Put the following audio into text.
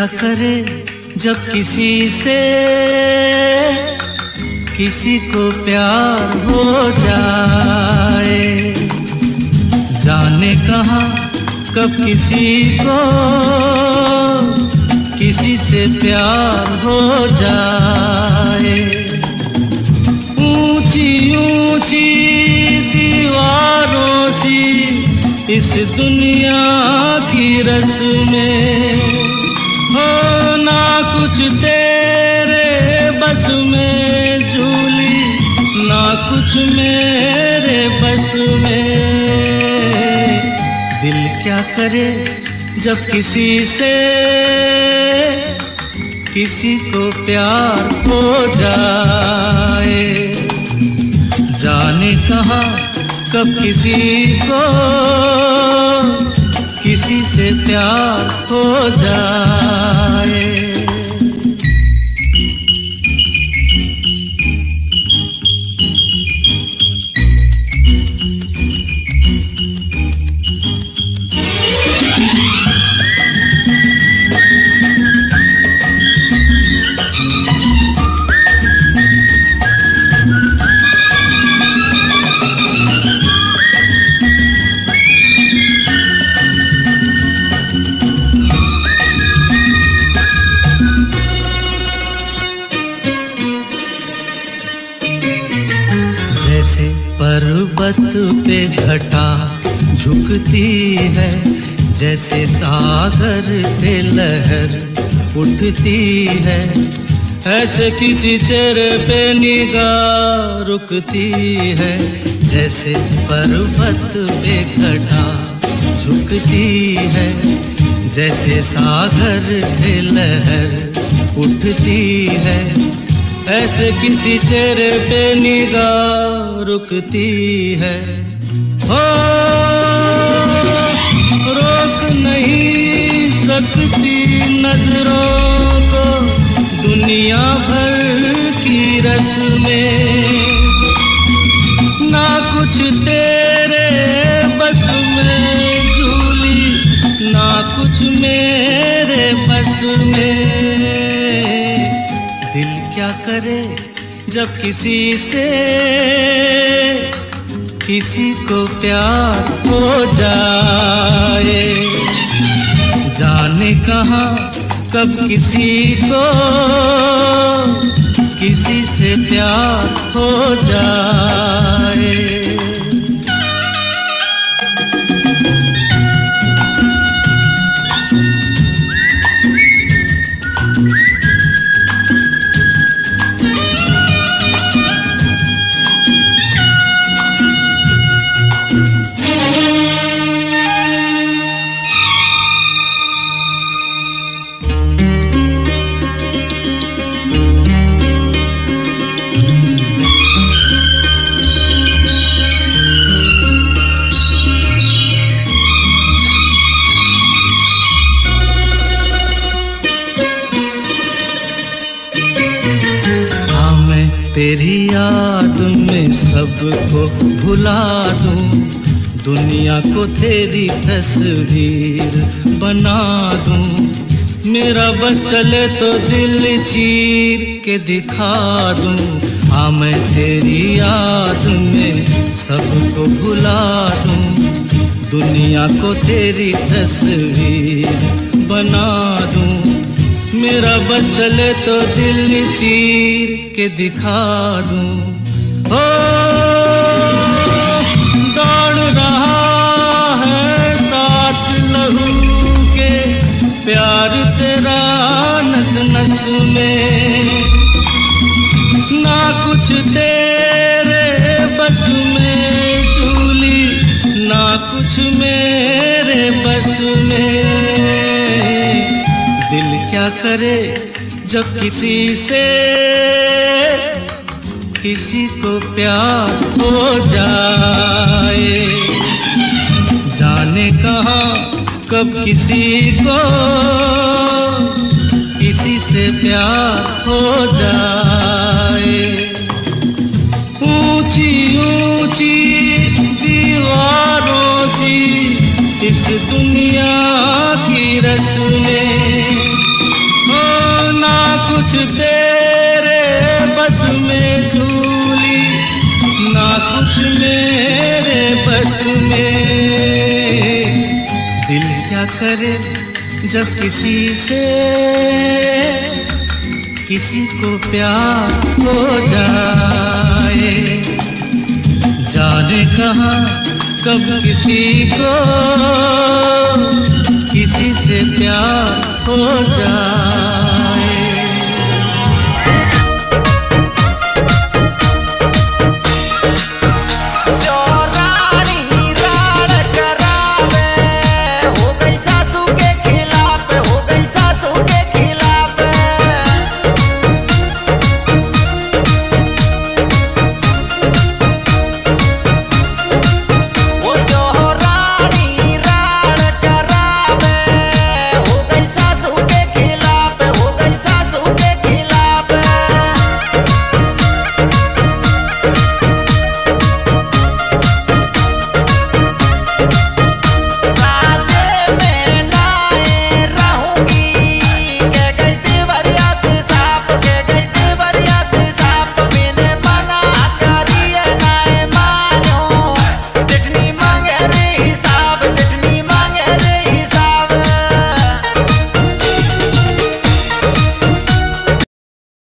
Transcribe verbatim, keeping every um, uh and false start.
क्या करे जब किसी से किसी को प्यार हो जाए, जाने कहाँ कब किसी को किसी से प्यार हो जाए। ऊंची ऊंची दीवारों सी इस दुनिया की रस्में हो, ना कुछ तेरे बस में झूली, ना कुछ मेरे बस में। दिल क्या करे जब किसी से किसी को प्यार हो जाए, जाने कहाँ कब किसी को किसी से प्यार हो जाए। जैसे पर्वत पे घटा झुकती है, जैसे सागर से लहर उठती है, ऐसे किसी चेहरे पे निगाह रुकती है। जैसे पर्वत पे घटा झुकती है, जैसे सागर से लहर उठती है, ऐसे किसी चेहरे पे निगाह रुकती है। हो रोक नहीं सकती नजरों को दुनिया भर की रस्में, ना कुछ तेरे बस में झूली, ना कुछ मेरे बस में। दिल क्या करे जब किसी से किसी को प्यार हो जाए, जाने कहाँ कब किसी को किसी से प्यार हो जाए। तेरी याद में सबको भुला दूं, दुनिया को तेरी तस्वीर बना दूं। मेरा बस चले तो दिल चीर के दिखा दूं। हाँ मैं तेरी याद में सबको भुला दूं, दुनिया को तेरी तस्वीर बना दूं। मेरा बस चले तो दिल चीर के दिखा दूं। हो दौड़ रहा है साथ लहू के प्यार तेरा नस नस में, ना कुछ तेरे बस में झूली, ना कुछ मेरे बस में। दिल क्या करे जब किसी से किसी को प्यार हो जाए, जाने कहाँ कब किसी को किसी से प्यार हो जाए। ऊंची ऊंची दीवारों सी इस दुनिया की रस्में कुछ तेरे बस में झूली, ना कुछ मेरे बस में। दिल क्या करे जब किसी से किसी को प्यार हो जाए, जाने कहाँ कब किसी को किसी से प्यार हो जाए।